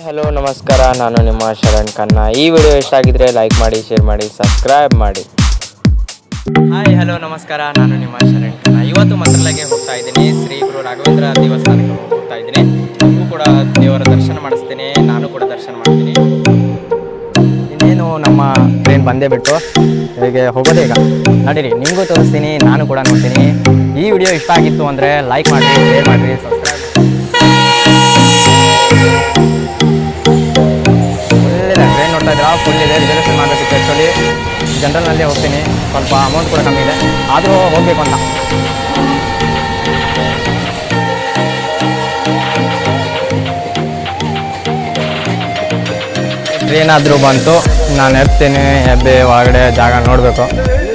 Hello ನಮಸ್ಕಾರ, ನಾನು ನಿಮ್ಮ ಶರಣ್ ಖನ್ನಾ. ಈ ವಿಡಿಯೋ ಇಷ್ಟ ಆಗಿದ್ರೆ ಲೈಕ್ ಮಾಡಿ, ಶೇರ್ ಮಾಡಿ, ಸಬ್ಸ್ಕ್ರೈಬ್ ಮಾಡಿ. ಹಾಯ್ ಹಲೋ ನಮಸ್ಕಾರ, ನಾನು ನಿಮ್ಮ ಶರಣ್ ಖನ್ನಾ. ಇವತ್ತು ಮಂತ್ರಾಲಯಕ್ಕೆ ಹೋಗ್ತಾ ಇದ್ದೀನಿ. ಶ್ರೀ ಗುರು ರಾಘವೇಂದ್ರ ದೇವಸ್ಥಾನಕ್ಕೆ ಹೋಗ್ತಾ ಇದ್ದೀನಿ. ನಿಮಗೂ ಕೂಡ ದೇವರ ದರ್ಶನ ಮಾಡಿಸ್ತೀನಿ, ನಾನು ಕೂಡ ದರ್ಶನ ಮಾಡ್ತೀನಿ. ಇನ್ನೇನು ನಮ್ಮ ಟ್ರೈನ್ ಬಂದೇ ಬಿಟ್ಟು ಹೀಗೆ ಹೋಗೋದೇ ಈಗ. ನಡೀರಿ, ನಿಮಗೂ ತೋರಿಸ್ತೀನಿ, ನಾನು ಕೂಡ ನೋಡ್ತೀನಿ. ಈ ವಿಡಿಯೋ ಇಷ್ಟ ಆಗಿತ್ತು ಅಂದರೆ ಲೈಕ್ ಮಾಡಿ, ಶೇರ್ ಮಾಡಿರಿ, ಸಬ್ಸ್ಕ್ರೈಬ್ ಮಾಡಿ. ಟ್ರೈನ್ ನೋಡ್ತಾ ಇದ್ದೀರಾ, ಫುಲ್ ಇದೆ. ರಿಸರ್ವೇಷನ್ ಮಾಡಬೇಕಿತ್ತು. ಆ್ಯಕ್ಚುಲಿ ಜನರಲ್ನಲ್ಲೇ ಹೋಗ್ತೀನಿ, ಸ್ವಲ್ಪ ಅಮೌಂಟ್ ಕೂಡ ಕಮ್ಮಿ ಇದೆ, ಆದರೂ ಹೋಗಬೇಕು ಅಂತ. ಟ್ರೈನಾದರೂ ಬಂತು, ನಾನು ಎತ್ತೀನಿ. ಎಬ್ಬೆ ಒಳಗಡೆ ಜಾಗ ನೋಡಬೇಕು.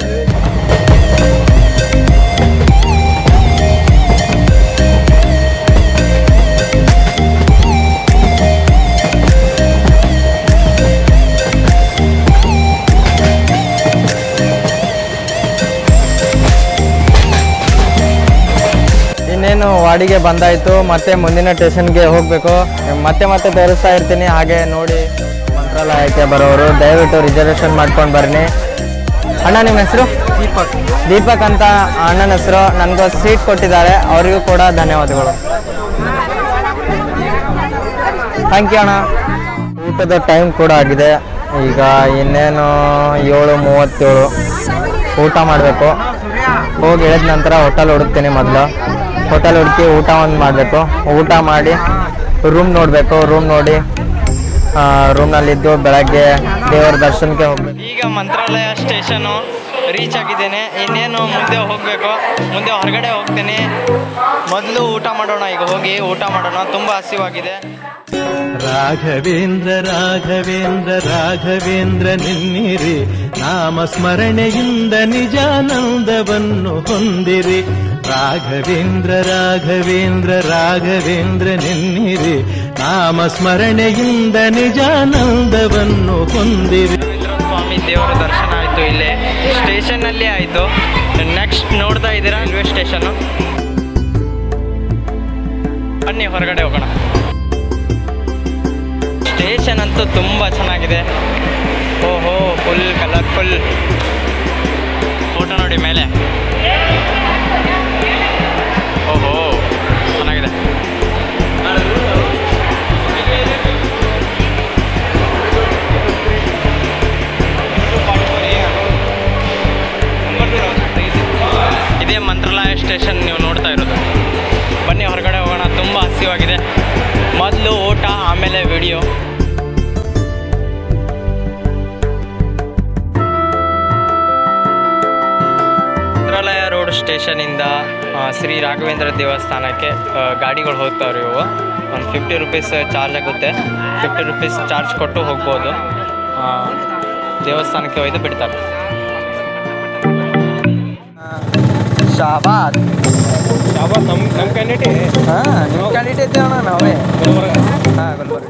ಇನ್ನೇನು ವಾಡಿಗೆ ಬಂದಾಯಿತು. ಮತ್ತೆ ಮುಂದಿನ ಸ್ಟೇಷನ್ಗೆ ಹೋಗಬೇಕು. ಮತ್ತೆ ತೋರಿಸ್ತಾ ಇರ್ತೀನಿ. ಹಾಗೆ ನೋಡಿ, ಮಂತ್ರಾಲಯಕ್ಕೆ ಬರೋರು ದಯವಿಟ್ಟು ರಿಸರ್ವೇಷನ್ ಮಾಡ್ಕೊಂಡು ಬನ್ನಿ. ಅಣ್ಣ, ನಿಮ್ಮ ಹೆಸರು? ದೀಪಕ್ ಅಂತ ಅಣ್ಣನ ಹೆಸರು. ನನಗೂ ಸೀಟ್ ಕೊಟ್ಟಿದ್ದಾರೆ, ಅವರಿಗೂ ಕೂಡ ಧನ್ಯವಾದಗಳು. ಥ್ಯಾಂಕ್ ಯು ಅಣ್ಣ. ಊಟದ ಟೈಮ್ ಕೂಡ ಆಗಿದೆ. ಈಗ ಇನ್ನೇನು 7:37 ಊಟ ಮಾಡಬೇಕು. ಹೋಗಿ ಹೇಳಿದ ನಂತರ ಹೋಟೆಲ್ ಹುಡುಕ್ತೀನಿ. ಮೊದಲು ಹೋಟೆಲ್ ಹುಡುಕಿ ಊಟ ಒಂದು ಮಾಡಬೇಕು. ಊಟ ಮಾಡಿ ರೂಮ್ ನೋಡಬೇಕು. ರೂಮ್ ನೋಡಿ ರೂಮ್ನಲ್ಲಿದ್ದು ಬೆಳಗ್ಗೆ ದೇವರ ದರ್ಶನಕ್ಕೆ ಹೋಗ್ಬೇಕು. ಈಗ ಮಂತ್ರಾಲಯ ಸ್ಟೇಷನು ರೀಚ್ ಆಗಿದ್ದೇನೆ. ಇನ್ನೇನು ಮುಂದೆ ಹೋಗಬೇಕು. ಮುಂದೆ ಹೊರಗಡೆ ಹೋಗ್ತೀನಿ. ಮೊದಲು ಊಟ ಮಾಡೋಣ. ಈಗ ಹೋಗಿ ಊಟ ಮಾಡೋಣ, ತುಂಬ ಹಸಿವಾಗಿದೆ. ರಾಘವೇಂದ್ರ ರಾಘವೇಂದ್ರ ರಾಘವೇಂದ್ರ ನಿನ್ನಿರಿ, ನಾಮ ಸ್ಮರಣೆಯಿಂದ ನಿಜಾನಂದವನ್ನು ಹೊಂದಿರಿ. ರಾಘವೇಂದ್ರ ರಾಘವೇಂದ್ರ ರಾಘವೇಂದ್ರ ನಿನ್ನಿರಿ, ನಾಮ ಸ್ಮರಣೆಯಿಂದ ನಿಜಾನಂದವನ್ನು ಹೊಂದಿರಿ. ಸ್ವಾಮಿ ದೇವರ ದರ್ಶನ ಆಯಿತು. ಇಲ್ಲೇ ಸ್ಟೇಷನ್ನಲ್ಲಿ ಆಯಿತು. ನೆಕ್ಸ್ಟ್ ನೋಡ್ತಾ ಇದ್ದೀರಾ ರೈಲ್ವೆ ಸ್ಟೇಷನ್ನು. ಬನ್ನಿ ಹೊರಗಡೆ ಹೋಗೋಣ. ಸ್ಟೇಷನ್ ಅಂತೂ ತುಂಬ ಚೆನ್ನಾಗಿದೆ. ಓಹೋ, ಫುಲ್ ಕಲರ್ಫುಲ್. ಫೋಟೋ ನೋಡಿ ಮೇಲೆ. ಓಹೋ, ಚೆನ್ನಾಗಿದೆ. ಇದೇ ಮಂತ್ರಾಲಯ ಸ್ಟೇಷನ್ ನೀವು ನೋಡ್ತಾ ಇರೋದು. ಬನ್ನಿ ಹೊರಗಡೆ ಹೋಗೋಣ, ತುಂಬ ಹಸಿವಾಗಿದೆ. ಮೊದಲು ಊಟ, ಆಮೇಲೆ ವಿಡಿಯೋ. ಮಂತ್ರಾಲಯ ರೋಡ್ ಸ್ಟೇಷನಿಂದ ಶ್ರೀ ರಾಘವೇಂದ್ರ ದೇವಸ್ಥಾನಕ್ಕೆ ಗಾಡಿಗಳು ಹೋಗ್ತಾವ್ರಿ. ಇವು ಒಂದು 50 ರೂಪೀಸ್ ಚಾರ್ಜ್ ಆಗುತ್ತೆ. 50 ರೂಪೀಸ್ ಚಾರ್ಜ್ ಕೊಟ್ಟು ಹೋಗ್ಬೋದು. ದೇವಸ್ಥಾನಕ್ಕೆ ಒಯ್ದು ಬಿಡ್ತಾರೆ. ಶಾಬಾದ್ ನಮ್ಮ ಕ್ಯಾಂಡಿಡೇಟ್. ನಿಮ್ಮ ಕ್ಯಾಂಡಿಡೇಟ್ ಇದ್ದೇವೆ ಅಣ್ಣ, ನಾವೇ. ಗುಲ್ಬರ್ಗ.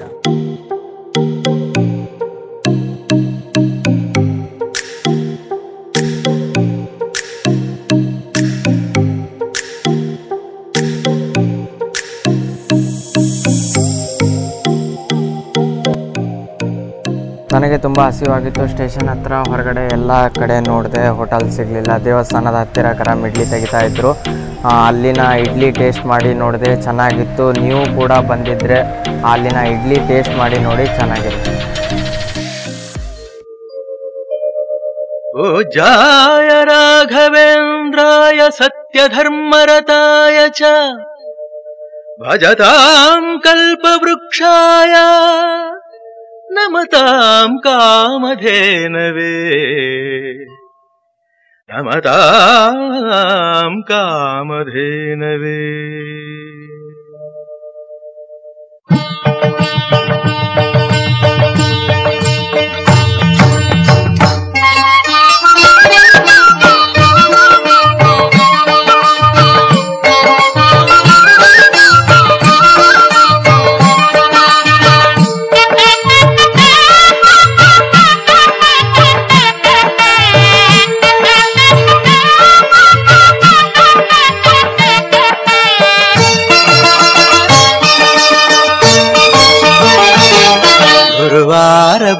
ನನಗೆ ತುಂಬ ಹಸಿವಾಗಿತ್ತು. ಸ್ಟೇಷನ್ ಹತ್ರ ಹೊರಗಡೆ ಎಲ್ಲ ಕಡೆ ನೋಡಿದೆ, ಹೋಟೆಲ್ ಸಿಗಲಿಲ್ಲ. ದೇವಸ್ಥಾನದ ಹತ್ತಿರ ಇಡ್ಲಿ ತೆಗಿತಾ ಇದ್ರು. ಅಲ್ಲಿನ ಇಡ್ಲಿ ಟೇಸ್ಟ್ ಮಾಡಿ ನೋಡಿದೆ, ಚೆನ್ನಾಗಿತ್ತು. ನೀವು ಕೂಡ ಬಂದಿದ್ದರೆ ಅಲ್ಲಿನ ಇಡ್ಲಿ ಟೇಸ್ಟ್ ಮಾಡಿ ನೋಡಿ, ಚೆನ್ನಾಗಿರುತ್ತೆ. ಓ ಜಾಯ ರಾಘವೇಂದ್ರಾಯ ಸತ್ಯಧರ್ಮರತಾಯ ಚ ಭಜತಾಂ ಕಲ್ಪವೃಕ್ಷಾಯ ನಮತಾಂ ಕಾಮಧೇನವೇ ನಮತಾಂ ಕಾಮಧೇನವೇ.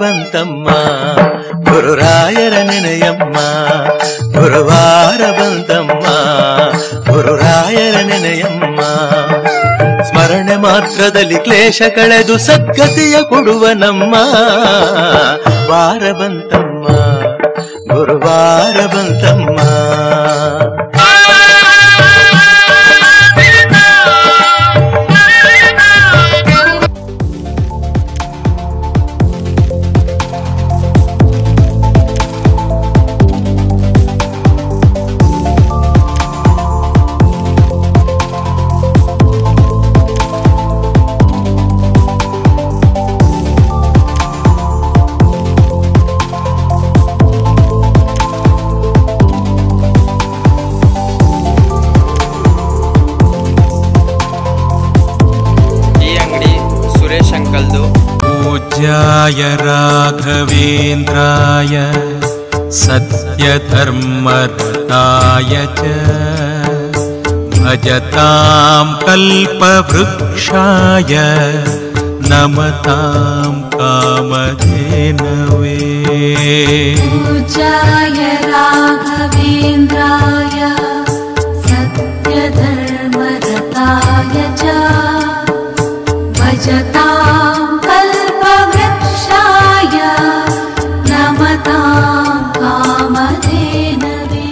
ಬಂತಮ್ಮ ಗುರುರಾಯರ ನೆನೆಯಮ್ಮ ಗುರುವಾರ ಬಂತಮ್ಮ ಗುರುರಾಯರ ನೆನೆಯಮ್ಮ ಸ್ಮರಣೆ ಮಾತ್ರದಲ್ಲಿ ಕ್ಲೇಶ ಕಳೆದು ಸದ್ಗತಿಯ ಕೊಡುವ ನಮ್ಮ ವಾರ ಬಂತಮ್ಮ ಗುರುವಾರ ಬಂತಮ್ಮ पूज्याय राघवेन्द्राय सत्यधर्मरताय च भजतां कल्पवृक्षाय नमतां कामधेनवे पूज्याय राघवेन्द्राय सत्यधर्मरताय च भजतां कल्पवृक्षाय नमतां कामधेनवे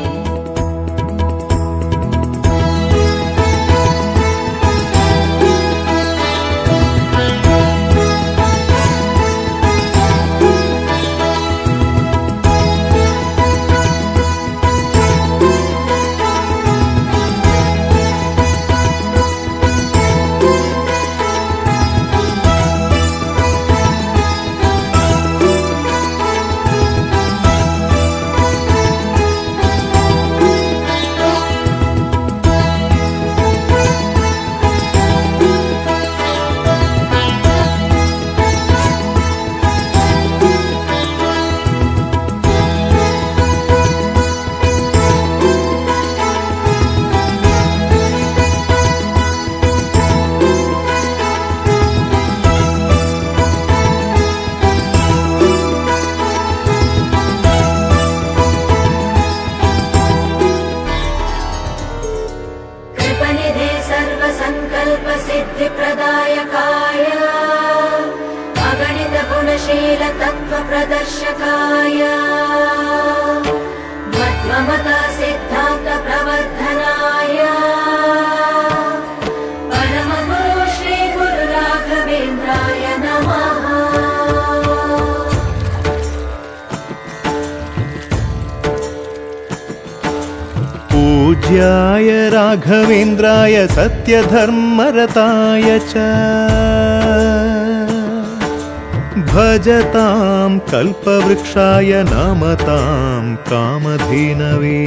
सिद्धिप्रदायकाय अगणित गुणशील तत्व प्रदर्शकाय मध्वमत सिद्धान्त प्रवर्धनाय परम गुरु श्री गुरु राघवेन्द्राय नमः। पूज्याय राघवेन्द्राय सत्यधर्मरताय च भजतां कल्पवृक्षाय नमतां कामधेनवे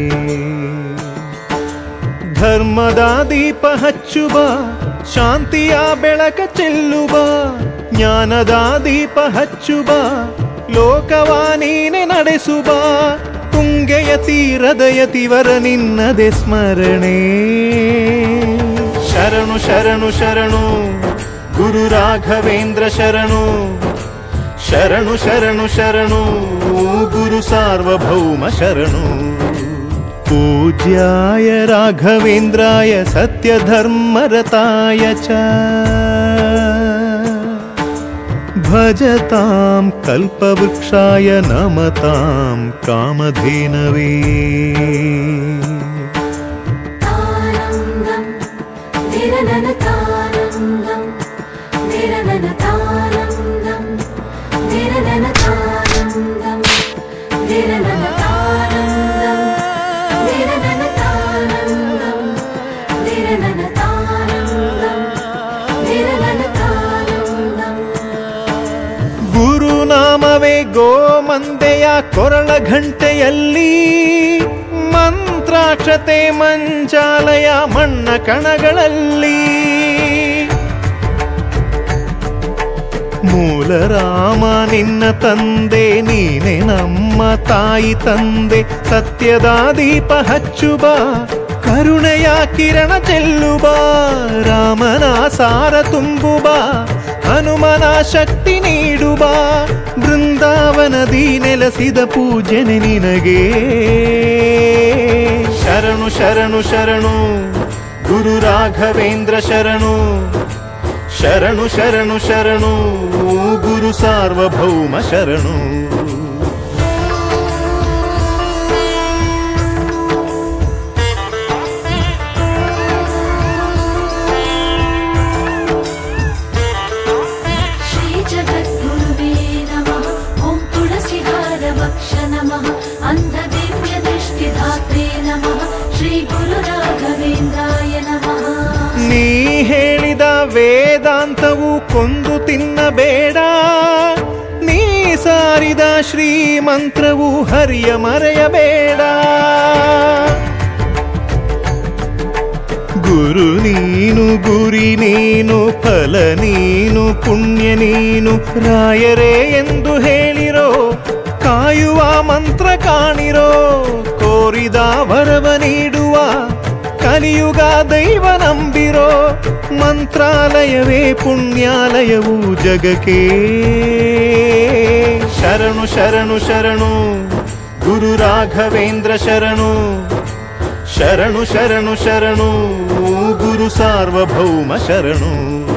ಧರ್ಮದ ದೀಪ ಹಚ್ಚುವ ಶಾಂತಿಯ ಬೆಳಕ ಚೆಲ್ಲುವ ಜ್ಞಾನದ ದೀಪ ಹಚ್ಚುವ ಲೋಕವ ನೀನೆ ನಡೆಸುವ ತುಂಗೆಯ ತೀರದ ಯತಿವರ ನಿನ್ನದೆ ಸ್ಮರಣೆ ಶರಣು ಶರಣು ಶರಣು ಗುರು ರಾಘವೇಂದ್ರ ಶರಣು ಶರಣು ಶರಣು ಶರಣು ಗುರು ಸಾರ್ವಭೌಮ ಶರಣು पूज्याय राघवेन्द्राय सत्यधर्मरताय च भजतां कल्पवृक्षाय नमतां कामधेनवे तानन्दं निरननतानन्दं निरननतानन्दं निरननतानन्दं निरननतानन्दं ಗುರುನಾಮವೇ ಗೋಮಂದೆಯ ಕೊರಳ ಘಂಟೆಯಲ್ಲಿ ಮಂತ್ರಾಕ್ಷತೆ ಮಂಚಾಲಯ ಮಣ್ಣ ಕಣಗಳಲ್ಲಿ ಮೂಲ ರಾಮ ನಿನ್ನ ತಂದೆ ನೀನೆ ನಮ್ಮ ತಾಯಿ ತಂದೆ ಸತ್ಯದ ದೀಪ ಹಚ್ಚುವ ಕರುಣೆಯ ಕಿರಣ ಚೆಲ್ಲುವ ರಾಮನ ಸಾರ ತುಂಬುವ ಹನುಮನ ಶಕ್ತಿ ನೀಡುವ ಬೃಂದಾವನದಿ ನೆಲೆಸಿದ ಪೂಜನೆ ನಿನಗೆ ಶರಣು ಶರಣು ಶರಣು ಗುರು ರಾಘವೇಂದ್ರ ಶರಣು ಶರಣು ಶರಣು ಶರಣು ಗುರು ಸಾರ್ವಭೌಮ ಶರಣು ನೀ ಹೇಳಿದ ವೇದಾಂತವು ಕೊಂದು ತಿನ್ನಬೇಡ ನೀ ಸಾರಿದ ಶ್ರೀಮಂತ್ರವು ಹರಿಯ ಮರೆಯಬೇಡ ಗುರು ನೀನು ಗುರಿ ನೀನು ಫಲ ನೀನು ಪುಣ್ಯ ನೀನು ರಾಯರೇ ಎಂದು ಹೇಳಿರೋ ಕಾಯುವ ಮಂತ್ರ ಕಾಣಿರೋ ಕೋರಿದ ವರವ ನೀಡುವ ಕಲಿಯುಗ ದೈವ ನಂಬಿರೋ ಮಂತ್ರಾಲಯವೇ ಪುಣ್ಯಾಲಯವು ಜಗಕ್ಕೆ ಶರಣು ಶರಣು ಶರಣು ಗುರು ರಾಘವೇಂದ್ರ ಶರಣು ಶರಣು ಶರಣು ಶರಣು ಗುರು ಸಾರ್ವಭೌಮ ಶರಣು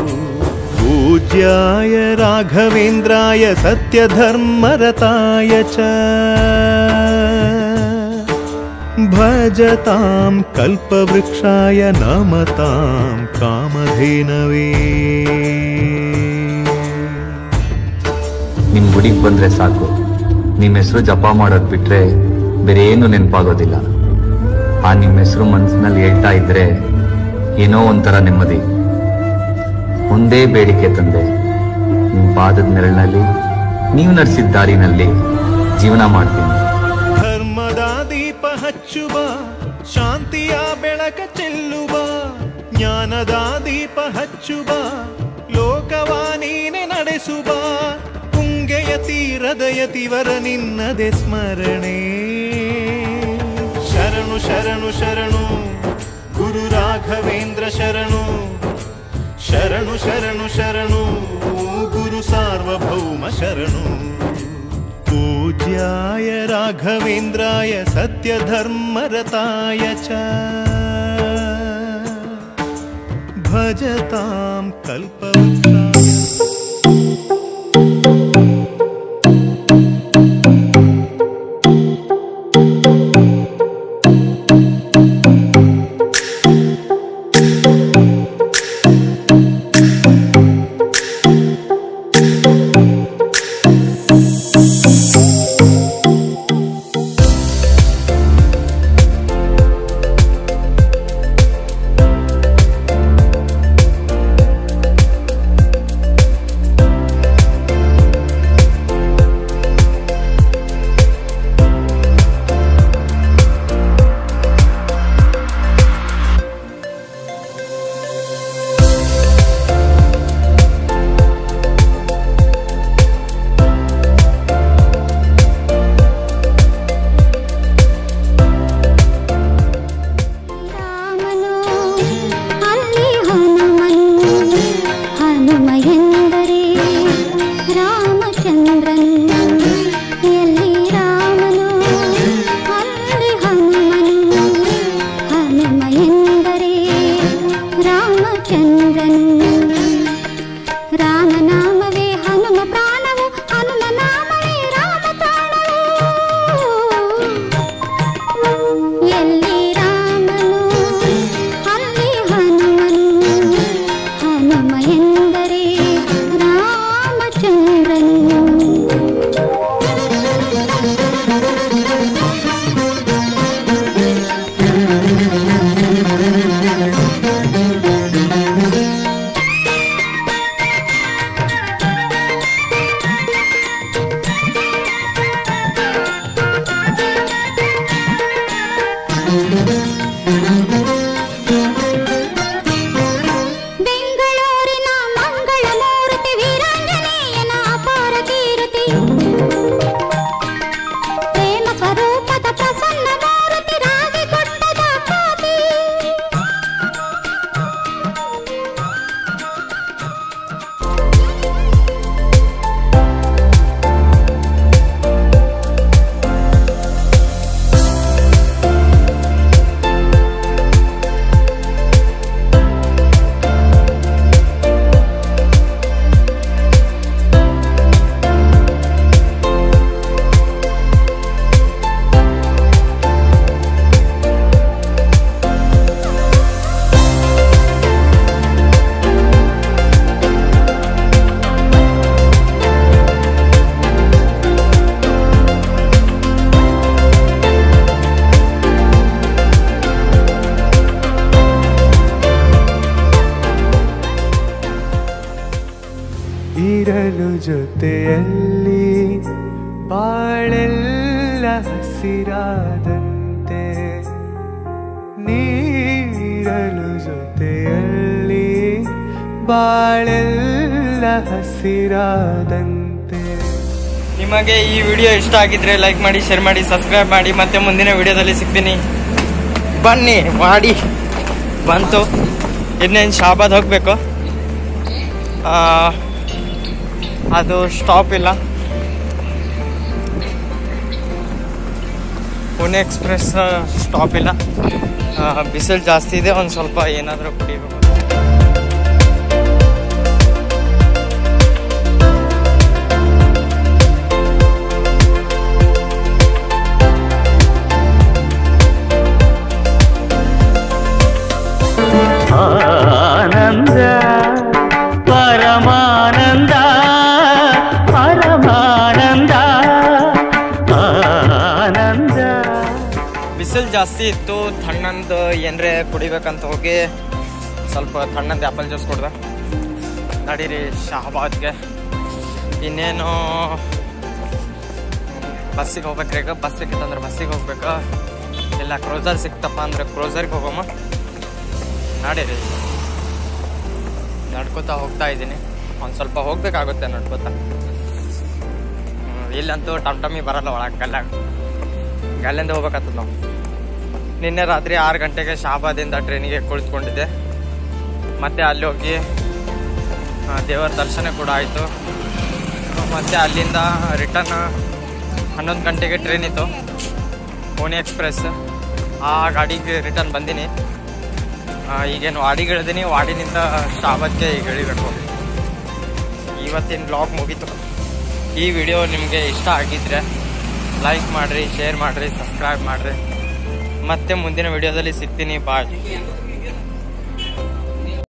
पूज्याय राघवेन्द्राय सत्यधर्मरताय च भजतां कल्पवृक्षाय नमतां कामधेनवे ನಿಮ್ಮ ಗುಡಿಗೆ ಬಂದ್ರೆ ಸಾಕು ನಿಮ್ಮ ಹೆಸರು ಜಪ ಮಾಡೋದು ಬಿಟ್ರೆ ಬೇರೆ ಏನು ನೆನಪಾಗೋದಿಲ್ಲ ಆ ನಿಮ್ಮ ಹೆಸರು ಮನಸ್ಸಿನಲ್ಲಿ ಹೇಳ್ತಾ ಇದ್ರೆ ಏನೋ ಒಂಥರ ನೆಮ್ಮದಿ ಒಂದೇ ಬೇಡಿಕೆ ತಂದೆ ನಿಮ್ಮ ಪಾದದ ನೆರಳಿನಲ್ಲಿ ನೀವು ನಡೆಸಿದ ದಾರಿನಲ್ಲಿ ಜೀವನ ಮಾಡ್ತೀನಿ ಧರ್ಮದ ದೀಪ ಹಚ್ಚುವ ಶಾಂತಿಯ ಬೆಳಕ ಚೆಲ್ಲುವ ಜ್ಞಾನದ ದೀಪ ಹಚ್ಚುವ ಲೋಕವ ನೀನೆ ನಡೆಸುವ ತುಂಗೆಯ ತೀರದ ಯತಿವರ ನಿನ್ನದೆ ಸ್ಮರಣೆ ಶರಣು ಶರಣು ಶರಣು ಗುರು ರಾಘವೇಂದ್ರ ಶರಣು ಶರಣು ಶರಣು ಶರಣು ಗುರು ಸಾರ್ವಭೌಮ ಶರಣು पूज्याय राघवेन्द्राय सत्यधर्मरताय च भजतां कल्पवृक्षाय ನೀರಲು ಜೊತೆಯಲ್ಲಿ ಬಾಳೆಲ್ಲ ಹಸಿರಾದಂತೆ ನೀರಲು ಜೊತೆಯಲ್ಲಿ ಬಾಳೆಲ್ಲ ಹಸಿರಾದಂತೆ. ನಿಮಗೆ ಈ ವಿಡಿಯೋ ಇಷ್ಟ ಆಗಿದ್ರೆ ಲೈಕ್ ಮಾಡಿ, ಶೇರ್ ಮಾಡಿ, ಸಬ್ಸ್ಕ್ರೈಬ್ ಮಾಡಿ. ಮತ್ತೆ ಮುಂದಿನ ವಿಡಿಯೋದಲ್ಲಿ ಸಿಗ್ತೀನಿ. ಬನ್ನಿ ಮಾಡಿ ಬಂತು. ಇನ್ನೇನು ಶಾಬಾದ್ ಹೋಗಬೇಕು, ಅದು ಸ್ಟಾಪ್ ಇಲ್ಲ. ಪುಣೆ ಎಕ್ಸ್ಪ್ರೆಸ್ ಸ್ಟಾಪ್ ಇಲ್ಲ. ಬಿಸಿಲು ಜಾಸ್ತಿ ಇದೆ, ಒಂದು ಸ್ವಲ್ಪ ಏನಾದರೂ ಕುಡಿಬೇಕು. ಆನಂದ ಪರಮಾನಂದ ಪರಮಾನಂದ ಆನಂದ. ಬಿಸಿಲು ಜಾಸ್ತಿ ಇತ್ತು, ತಣ್ಣಂದು ಏನರೇ ಕುಡಿಬೇಕಂತ ಹೋಗಿ ಸ್ವಲ್ಪ ತಣ್ಣಂದು ಆ್ಯಪಲ್ ಜ್ಯೂಸ್ ಕೊಡ್ದೆ. ನಡೀರಿ ಶಹಬಾದ್ಗೆ. ಇನ್ನೇನು ಬಸ್ಸಿಗೆ ಹೋಗ್ಬೇಕ್ರಿ. ಈಗ ಬಸ್ ಸಿಕ್ಕಿತ್ತಂದ್ರೆ ಬಸ್ಸಿಗೆ ಹೋಗ್ಬೇಕು, ಇಲ್ಲ ಕ್ರೋಸರ್ ಸಿಕ್ತಪ್ಪ ಅಂದ್ರೆ ಕ್ರೋಸರ್ಗೆ ಹೋಗೋಮ್ಮ. ನಡೀರಿ, ನಡ್ಕೋತಾ ಹೋಗ್ತಾ ಇದ್ದೀನಿ. ಒಂದು ಸ್ವಲ್ಪ ಹೋಗ್ಬೇಕಾಗುತ್ತೆ ನಡ್ಕೋತಾ. ಇಲ್ಲಂತೂ ಟಮ್ ಬರಲ್ಲ ಒಳಗೆ. ಗಲ್ಲಿಂದ ಹೋಗ್ಬೇಕಾಗ್ತದೆ ನಾವು. ನಿನ್ನೆ ರಾತ್ರಿ 6 ಗಂಟೆಗೆ ಶಹಬಾದಿಂದ ಟ್ರೈನಿಗೆ ಕುಳಿತುಕೊಂಡಿದ್ದೆ. ಮತ್ತೆ ಅಲ್ಲಿ ಹೋಗಿ ದೇವರ ದರ್ಶನ ಕೂಡ ಆಯಿತು. ಮತ್ತು ಅಲ್ಲಿಂದ ರಿಟರ್ನ್ 11 ಗಂಟೆಗೆ ಟ್ರೈನ್ ಇತ್ತು, ಪುಣೆ ಎಕ್ಸ್ಪ್ರೆಸ್. ಆ ಗಾಡಿಗೆ ರಿಟರ್ನ್ ಬಂದೀನಿ. ಈಗೇನು ವಾಡಿಗೆ ಇಳಿದೀನಿ. ವಾಡಿನಿಂದ ಶಹಬಾದ್ಗೆ ಈಗ ಇಳಿಬೇಕು. ಇವತ್ತಿನ ಬ್ಲಾಗ್ ಮುಗೀತು. ಈ ವಿಡಿಯೋ ನಿಮಗೆ ಇಷ್ಟ ಆಗಿದ್ರೆ ಲೈಕ್ ಮಾಡಿರಿ, ಶೇರ್ ಮಾಡಿರಿ, ಸಬ್ಸ್ಕ್ರೈಬ್ ಮಾಡಿರಿ. ಮತ್ತೆ ಮುಂದಿನ ವಿಡಿಯೋದಲ್ಲಿ ಸಿಗ್ತೀನಿ. ಬಾಯ್.